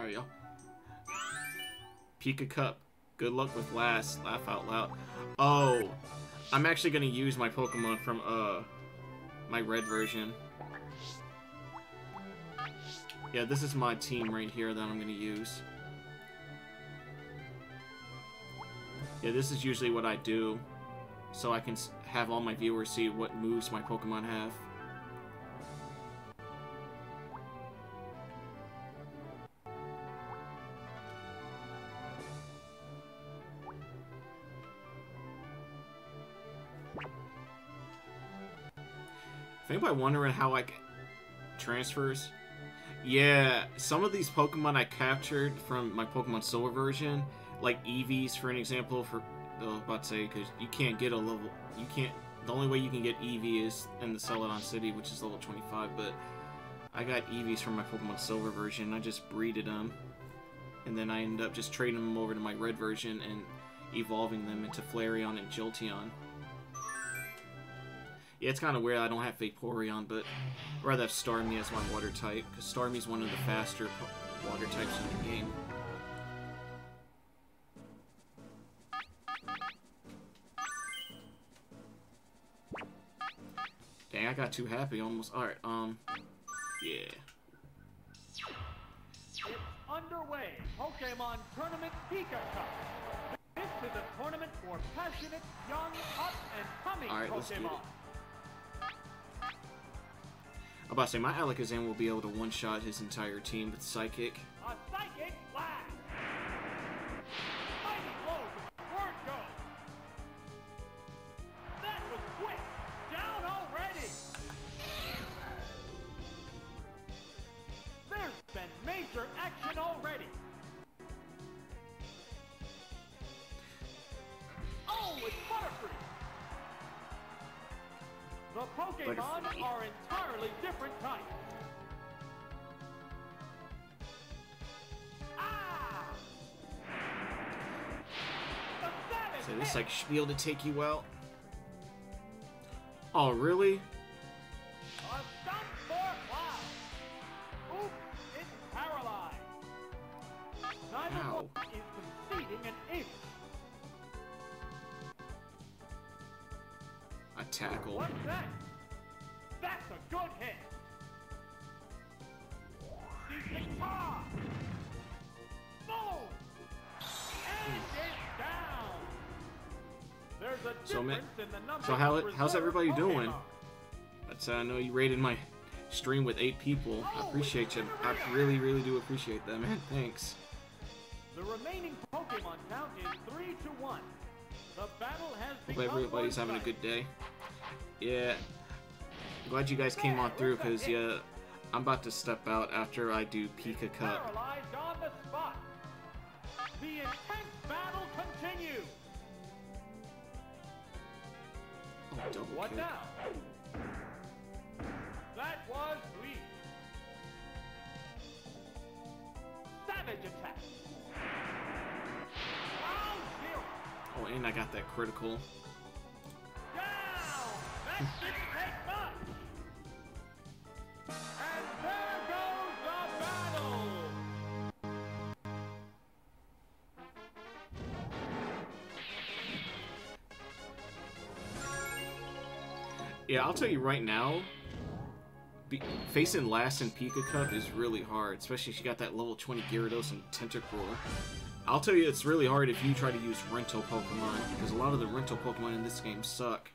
Sorry, y'all. Pika Cup. Good luck with last. Laugh out loud. Oh, I'm actually gonna use my Pokemon from my red version. Yeah, this is my team right here that I'm gonna use. Yeah, this is usually what I do, so I can have all my viewers see what moves my Pokemon have. If anybody wondering how I transfers, yeah, some of these Pokemon I captured from my Pokemon Silver version, like Eevees for an example, for about to say, because you can't get a level, you can't, the only way you can get Eevee is in the Celadon City, which is level 25, but I got Eevees from my Pokemon Silver version. I just breeded them, and then I ended up just trading them over to my red version and evolving them into Flareon and Jolteon. Yeah, it's kind of weird I don't have Vaporeon, but I'd rather have Starmie as my water type, because Starmie's one of the faster water types in the game. Dang, I got too happy almost. Alright, yeah. It's underway. Pokemon Tournament Pika Cup. This is a tournament for passionate, young, up and coming Alright, let's do it. Pokemon. I'm about to say, my Alakazam will be able to one-shot his entire team with Psychic. A Psychic Blast! Mighty blow to Word Go! That was quick! Down already! There's been major action already! Oh, it's Butterfree! The Pokemon are entirely different types. Ah! So this like should be able to take you out. Oh really? A stump for Cloud. Oops, it's paralyzed. Neither Ow. one is conceding an inch. A tackle. What's that? That's a good hit. Ah! Boom! And it's down. There's a difference in the number So of how's everybody doing? Pokemon. But I know you rated my stream with 8 people. I appreciate you. I really, really do appreciate that, man. Thanks. The remaining Pokemon count is 3-1. The battle has Hope become everybody's having a one-sided. good day. Yeah. Glad you guys came on through, because, yeah, I'm about to step out after I do Pika Cup. Paralyzed on the spot. The intense battle continues. Oh, double What kick. now? That was weak. Savage attack. Round 0. Oh, and I got that critical. Down. That didn't take much. And there goes the battle. Yeah, I'll tell you right now, facing last in Pika Cup is really hard, especially if you got that level 20 Gyarados and Tentacruel. I'll tell you it's really hard if you try to use rental Pokemon, because a lot of the rental Pokemon in this game suck.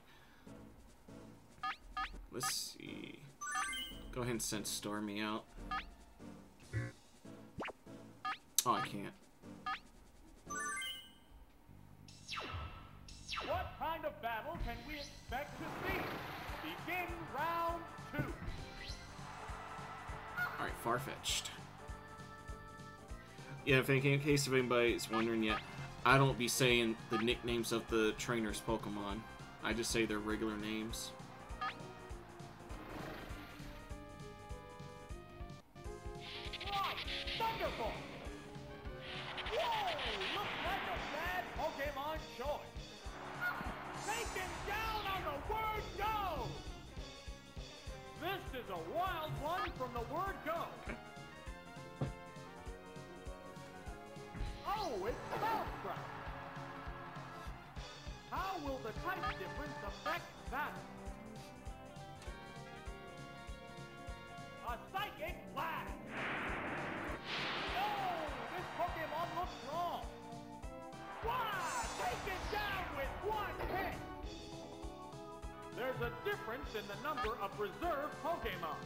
Let's see. Go ahead and send Starmie out. Oh, I can't. What kind of battle can we expect to see? Begin round 2. Alright, Farfetch'd. Yeah, in case if anybody's wondering yet, I don't be saying the nicknames of the trainers' Pokemon. I just say their regular names. Right, Thunderbolt! Whoa, looks like a bad Pokemon choice. Taken down on the Word Go! This is a wild one from the Word Go. type difference affect that? A psychic blast! No! This Pokemon looks wrong! Wow! Take it down with one hit! There's a difference in the number of reserve Pokemon.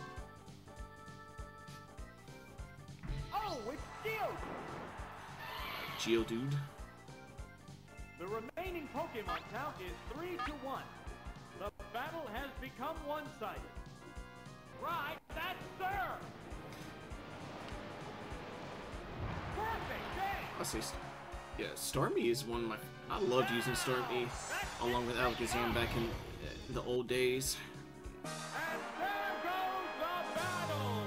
Oh, it's Geodude! Geodude. The remaining Pokemon count is 3-1. The battle has become one-sided. Right, that's sir! Perfect game! I'll say, yeah, Stormy is one of my. I loved using Stormy along with Alakazam back in the old days. And there goes the battle!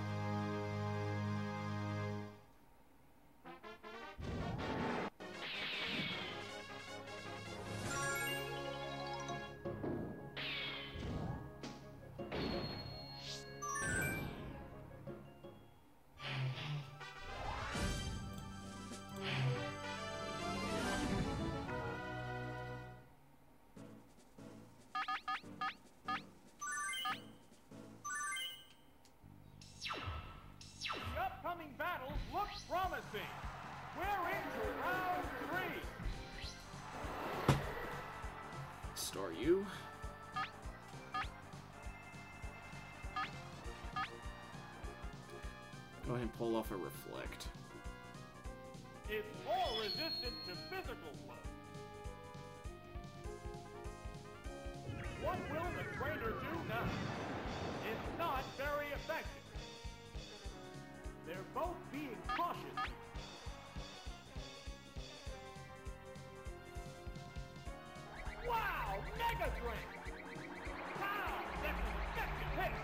The upcoming battles look promising. We're into round 3. Star you. Go ahead and pull off a reflect. It's more resistant to physical blows. What will the trainer do now? It's not very effective. They're both being cautious. Wow! Mega Drain! Wow! That's an effective hit!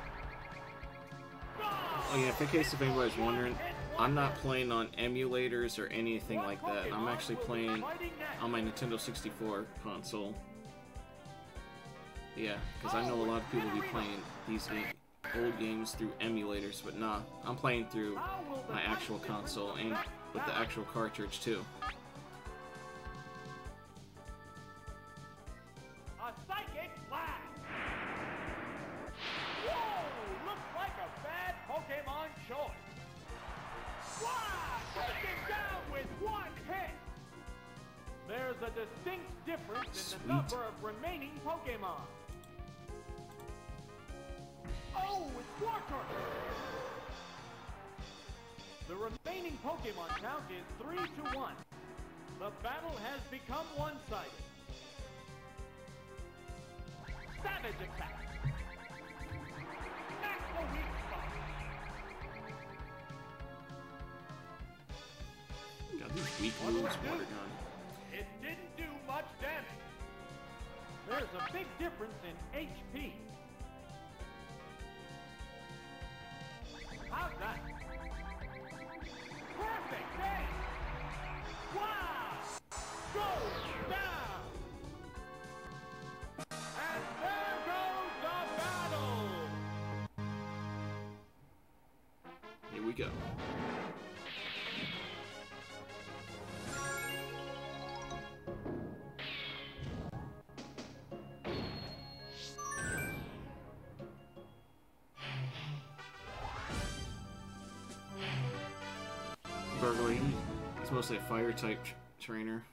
Oh yeah, in case if anybody's wondering, I'm not playing on emulators or anything like that. I'm actually playing on my Nintendo 64 console. Yeah, because I know a lot of people be playing these old games through emulators, but nah, I'm playing through my actual console and with the actual cartridge too. A psychic blast! Whoa! Looks like a bad Pokemon choice. Wow! Take it down with one hit! There's a distinct difference in the number of remaining Pokemon. Oh, it's Wartortle! The remaining Pokemon count is 3-1. The battle has become one-sided. Savage attack! Smack the weak spot! Got these weak moves, water gun. It didn't do much damage. There's a big difference in HP. How's that? Perfect game! Wow! Goes down! And there goes the battle! Here we go. Burglary. He's mostly a fire type trainer.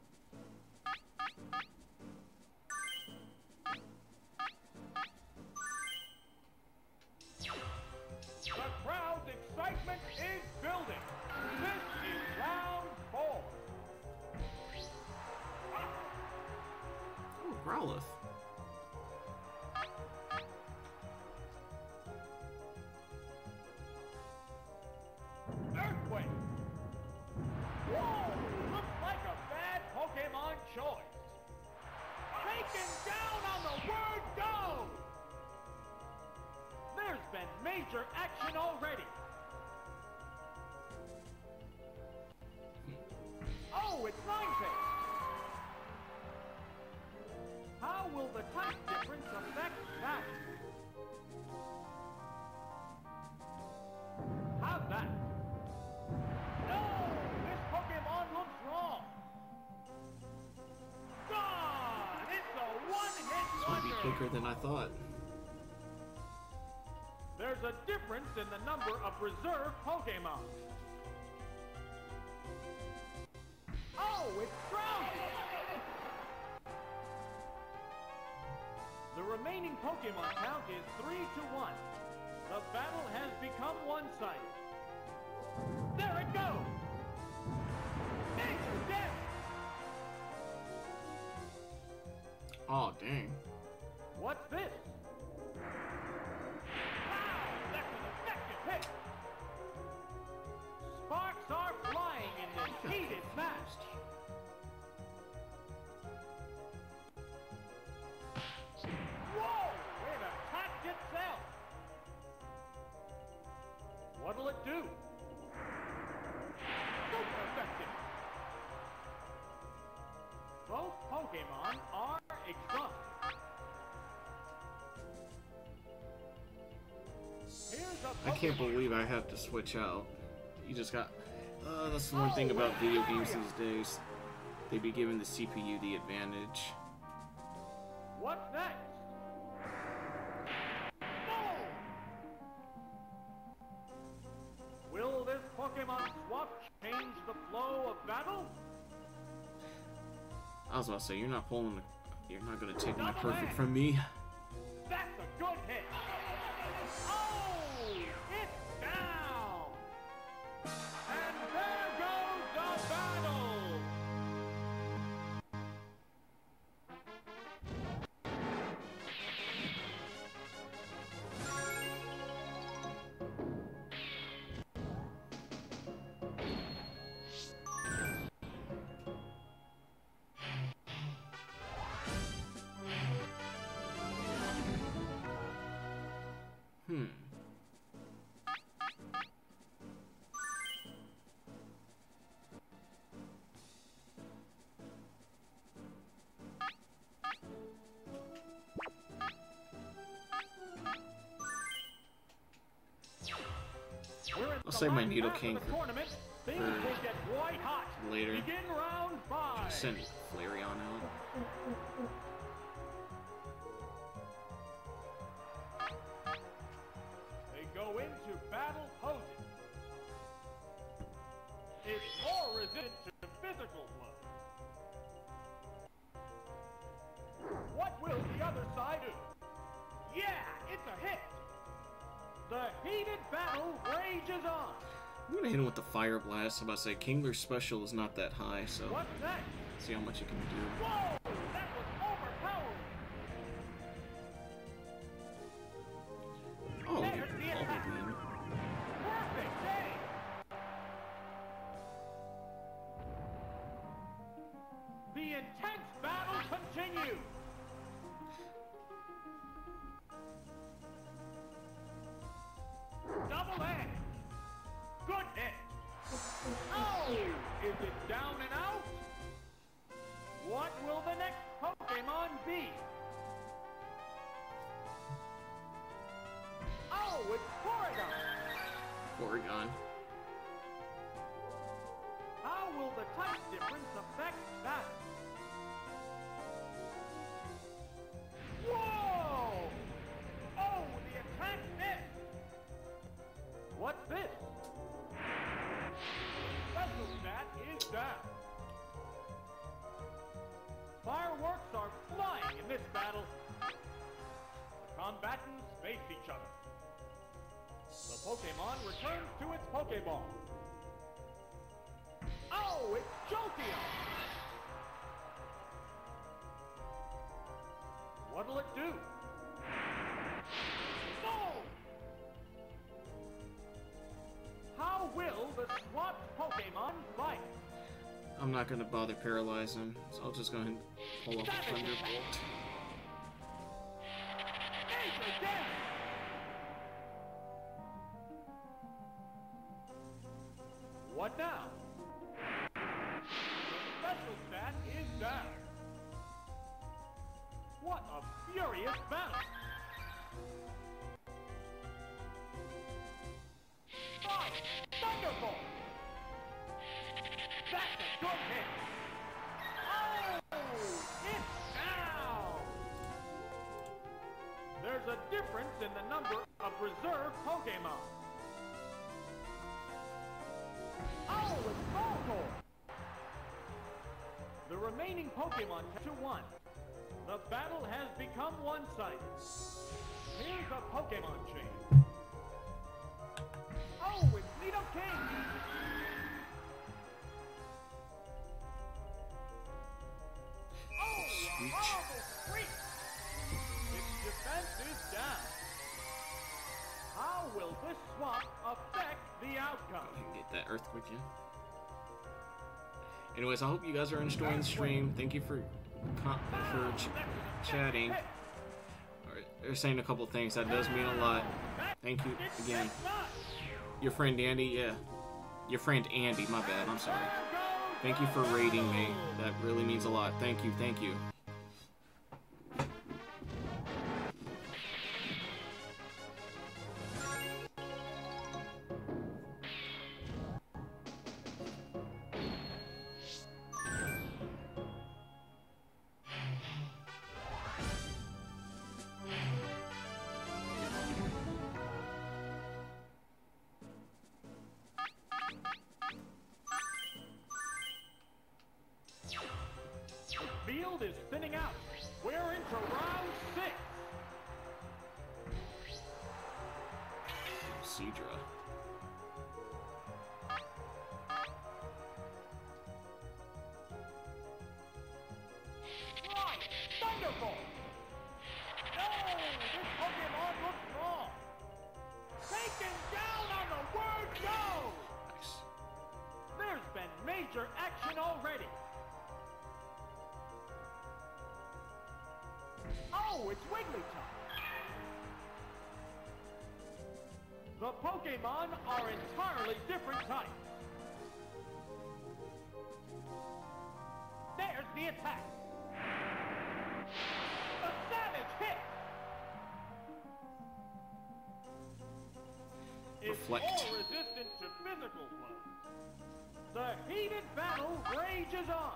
The crowd's excitement is building. This is round 4. Oh, Growlithe. Earthquake! Whoa! Looks like a bad Pokemon choice. Taken down on the word go! There's been major action already. Oh, it's Ninetales! How will the type difference affect that? How's that? No! This Pokemon looks wrong! Gone! It's a quicker than I thought. There's a difference in the number of reserve Pokemon. Oh, it's grounded! The remaining Pokemon count is 3-1. The battle has become one-sided. There it goes! Nature death! Oh, dang. What's this? Wow, that's an effective hit! Sparks are flying in this heated match. Whoa! It attacked itself! What'll it do? Super effective! Both Pokemon are exhausted. Here's a I can't Pokemon. believe I have to switch out. You just got... that's the one thing about video games these days. They be giving the CPU the advantage. What's next? Boom! Will this Pokemon swap change the flow of battle? I was about to say, you're not pulling... You're not going to take my Double perfect A. from me. That's a good hit. Oh, it's down. And there goes the battle. I'll save my Nidoking for later. Begin round 5. Send Flareon out. They go into battle poses. It's more resistant to physical blow. What will the other side do? Yeah, it's a hit. The heated battle rages on. I'm gonna hit him with the Fire Blast. I'm about to say, Kingler's special is not that high, so What's next? see how much he can do. Whoa! That was overpowering. Oh, There's you the Bubble attack. Beam. Perfect day. The intense battle continues. Double edge. Good hit. Oh! Is it down and out? What will the next Pokemon be? Oh, it's Porygon. Porygon. How will the type difference affect that? Whoa! Oh, the attack missed. What's this? Special stat is down. Fireworks are flying in this battle. The combatants face each other. The Pokemon returns to its Pokeball. Oh, it's Jolteon! What'll it do? Boom! How will the swapped Pokemon fight? I'm not gonna bother paralyze him, so I'll just go ahead and pull off a Thunderbolt. Nature death! What now? The special stat is down. What a furious battle! Fire! Thunderbolt! That's a good hit! Oh! It's down! in the number of reserve Pokemon. Oh, it's Voltorb! The remaining Pokemon to 1. The battle has become one-sided. Here's a Pokemon chain. Oh, it's Nidoking! Oh, a horrible freak! Its defense is down. How will this swap affect the outcome? Go ahead and get that earthquake in. Anyways, I hope you guys are enjoying the stream. Thank you for chatting. Alright, they're saying a couple things. That does mean a lot. Thank you again. Your friend Andy, yeah. Your friend Andy, my bad, I'm sorry. Thank you for rating me. That really means a lot. Thank you, thank you. Field is thinning out. We're into round 6. Seadra. Right! Thunderbolt! No! This Pokemon looks wrong! Taken down on the word go! Nice. There's been major action already. Oh, it's Wigglytuff! The Pokemon are entirely different types. There's the attack. A savage hit! It's Reflect. more resistant to physical blows. The heated battle rages on.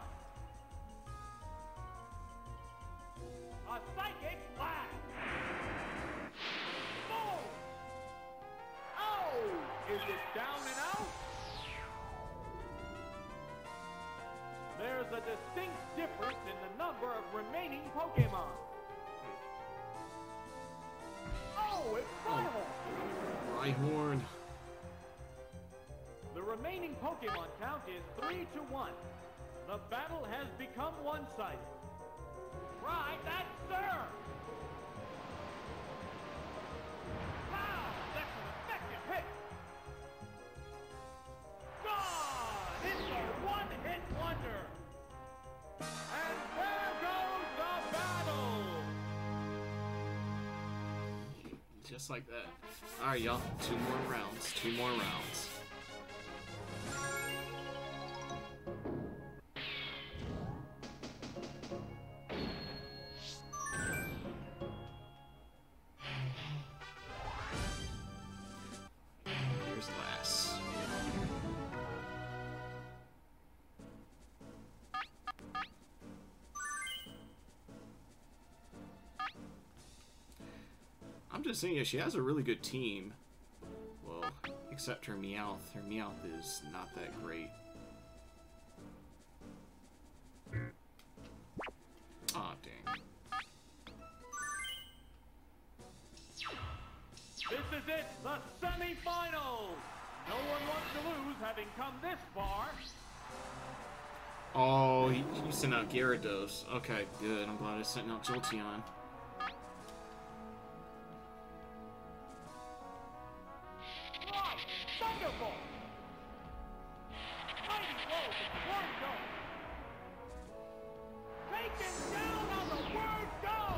A psychic blast! Boom! Oh! Is it down and out? There's a distinct difference in the number of remaining Pokemon. Oh, it's Rhyhorn! Rhyhorn. The remaining Pokemon count is 3-1. The battle has become one-sided. Right, that's sir! Wow, that's an effective hit! Gone! It's a one-hit wonder! And there goes the battle! Just like that. Alright, y'all. 2 more rounds. 2 more rounds. Here's Lass. I'm just saying, she has a really good team. Well, except her Meowth. Her Meowth is not that great. Aw, dang. This is it, the semi-finals! No one wants to lose having come this far. Oh, he sent out Gyarados. Okay, good. I'm glad I sent out Jolteon. Right, Thunderbolt! Mighty blow from the word go! Taken down on the word go!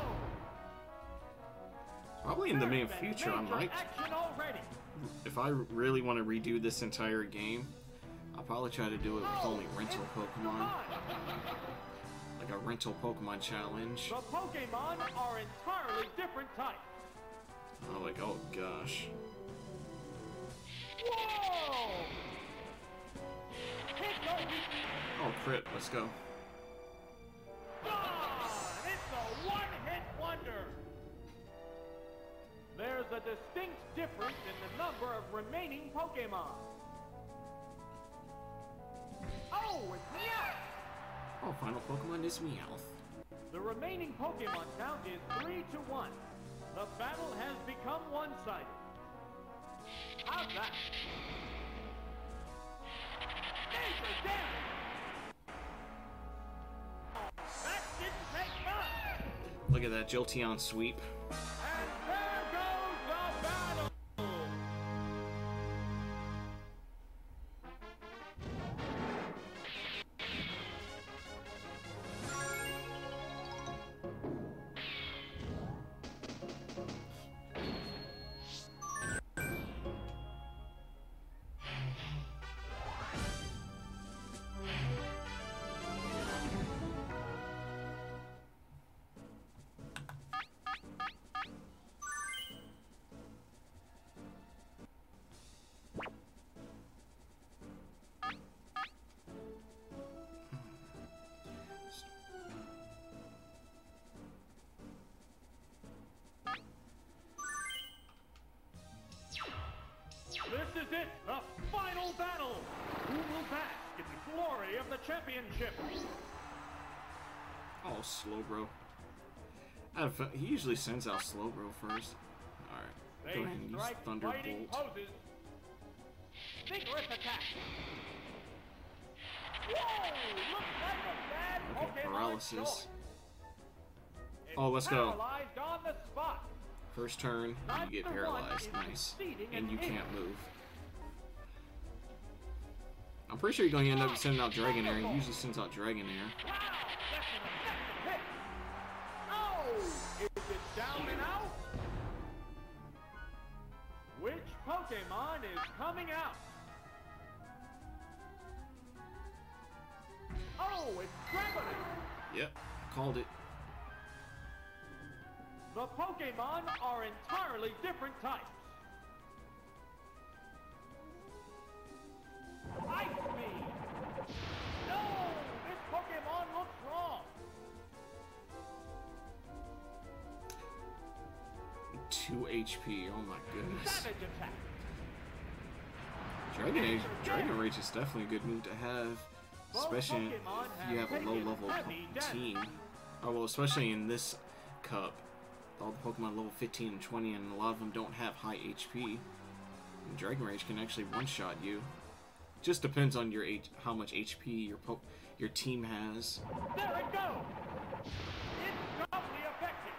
Probably in the near There's been future, I major might. action already. If I really want to redo this entire game, I'll probably try to do it with only rental Pokemon. Like a rental Pokemon challenge. The Pokemon are entirely different types. Oh, like, oh gosh. Whoa! Hit no Oh, crit. Let's go. gone! It's a one-hit wonder. There's a distinct difference in the number of remaining Pokemon. Oh, it's Meowth! Oh, final Pokemon is Meowth. The remaining Pokemon count is 3-1. The battle has become one-sided. How's that? Major damage! That didn't take much! Look at that Jolteon sweep. And there goes the battle! This is it, the final battle! Who will bask in the glory of the championship? Oh, Slowbro. He usually sends out Slowbro first. Alright, go ahead and use Thunderbolt. Poses. Vigorous attack! Whoa! Looks like a bad Okay, Pokemon paralysis. choice. Oh, let's go. Paralyzed on the spot. First turn, you get paralyzed. Nice. And you can't move. I'm pretty sure you're going to end up sending out Dragonair. He usually sends out Dragonair. Wow! That's an effective hit! Oh! Is it down and out? Which Pokemon is coming out? Oh, it's Dragonair! Yep, called it. The Pokemon are entirely different types. Ice Beam! No! This Pokemon looks wrong! 2 HP, oh my goodness. Savage attack! Dragon Rage is definitely a good move to have. Especially if you have a low level team. Oh well, especially in this cup. All the Pokemon level 15 and 20, and a lot of them don't have high HP. And Dragon Rage can actually one-shot you. Just depends on your how much HP your team has. There it goes! It's doubly effective!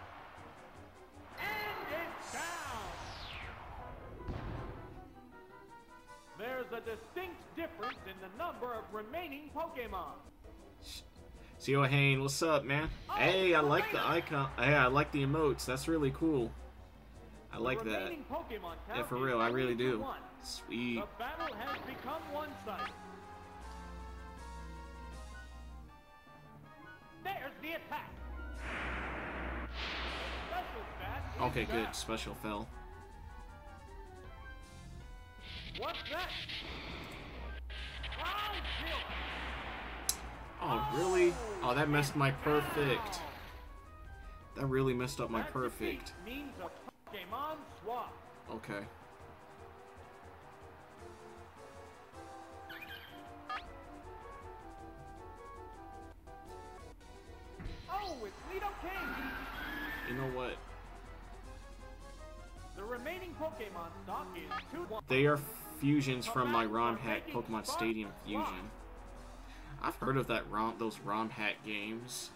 And it's down! There's a distinct difference in the number of remaining Pokemon. Hane, what's up, man? Hey, I like the icon. Hey, I like the emotes. That's really cool. I like that. Yeah, for real, I really do. Sweet. The battle has become one-sided. There's the attack. Special stat is Okay, good. down. Special fell. What's that? Ground zero. Oh, really? Oh, that messed my perfect. That really messed up my That perfect. defeat means a Pokemon swap. Okay. Oh, it's Nidoking! You know what? The remaining Pokemon stock is 2-1. They are fusions from my ROM hack Pokemon Stadium fusion. I've heard of those ROM hack games.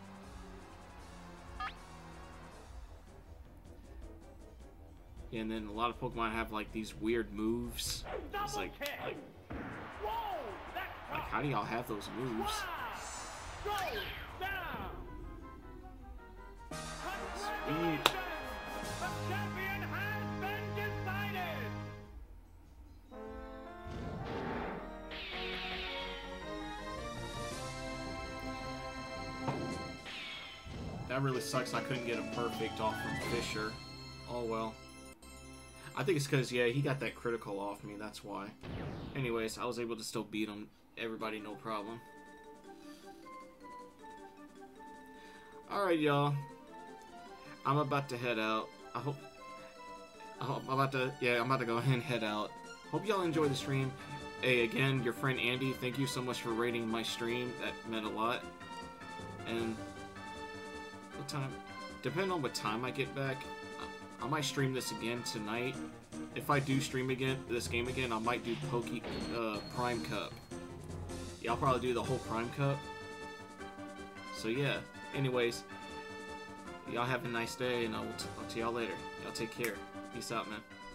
Yeah, and then a lot of Pokemon have like these weird moves. It's like Whoa, that's how do y'all have those moves? wow. Go down. Congratulations! The champion has been decided. That really sucks. I couldn't get a perfect off from Fisher. Oh well. I think it's because, yeah, he got that critical off me, that's why. Anyways, I was able to still beat him, everybody, no problem. Alright, y'all. I'm about to head out. I hope... Oh, I'm about to go ahead and head out. Hope y'all enjoy the stream. Hey, again, your friend Andy, thank you so much for rating my stream. That meant a lot. And what time? Depending on what time I get back, I might stream this again tonight. If I do stream this game again, I might do Prime Cup. Yeah, I'll probably do the whole Prime Cup. So yeah. Anyways, y'all have a nice day, and I'll see y'all later. Y'all take care. Peace out, man.